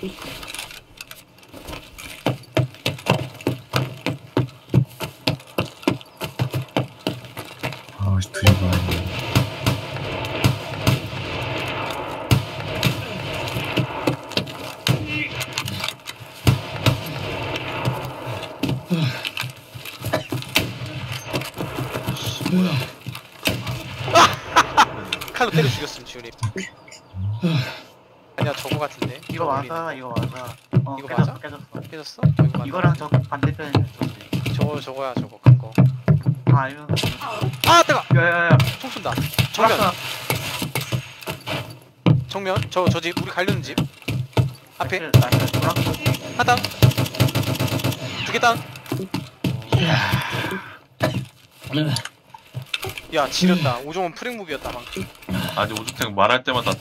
아씨 드리블. 뭐야? 칼로 때려 죽였음 지훈이. 아니야 저거 같은데. 이거 맞아, 이거 맞아. 이거 깨졌어, 맞아? 깨졌어. 깨졌어? 이거 맞나? 이거랑 저 반대편에 저기. 저거야 저거 큰 거. 아, 이거. 아 내가 야야야. 총 쏜다. 정면. 돌았어. 정면. 저 집 우리 가려는 집. 앞에 나이스, 돌았어. 하당. 두 개 땅. 야 지렸다. 오종원 프랭무비였다 방금. 아니 오주택 말할 때마다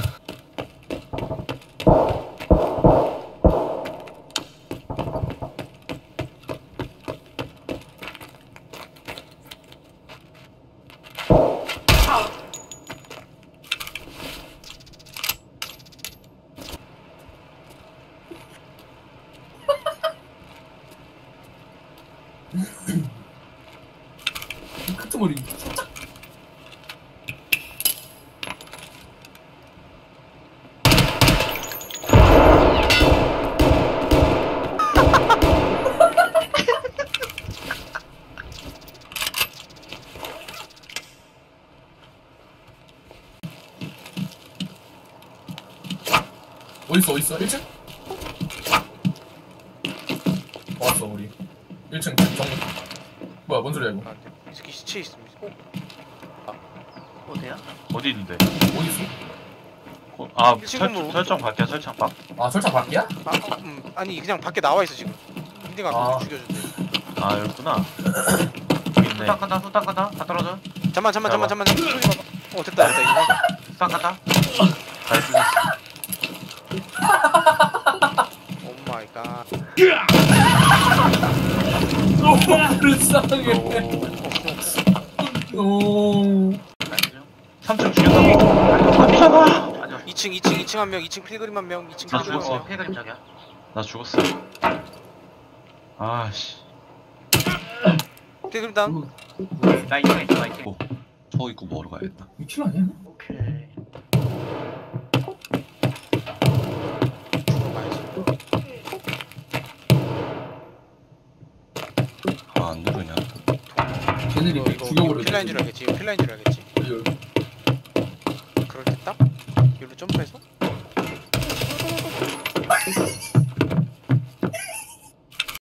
같은 머리. 어딨어 1층? 왔어 우리 1층 정. 뭐야 뭔 소리야 이거? 아, 이 새끼 시체 있음. 어디야? 어디 있는데? 어딨어? 아 지금 뭐- 설정 밖이야 설정 밖? 아 설정 밖이야? 아니 그냥 밖에 나와 있어 지금. 힌딩아 아. 죽여준대. 아 여기구나. 여기 있네. 수탁 간다, 수탁 간다. 다 떨어져. 잠만. 소리 봐봐. 됐다 이제. 수탁 간다. 잘 죽였어. 오 마이 갓. 너무 불쌍해. 오. 3층 죽였다고? 맞아. 2층 한 명. 2층 필그림 한 명. 2층 나 필그림 죽었어. 한 명. 폐그림 자기야. 나 죽었어. 아씨. 필그림 땅. 나 2층에 있어, 나 2층에. 오. 저 입구 먹으러 가야겠다. 미킬 아니야? 오케이. 아 안 누르냐? 쟤네들이 이거 죽여버려. 필라인 줄 알겠지. 필라인 줄 알겠지. 이거. 그럴 때 딱 여기로 점프해서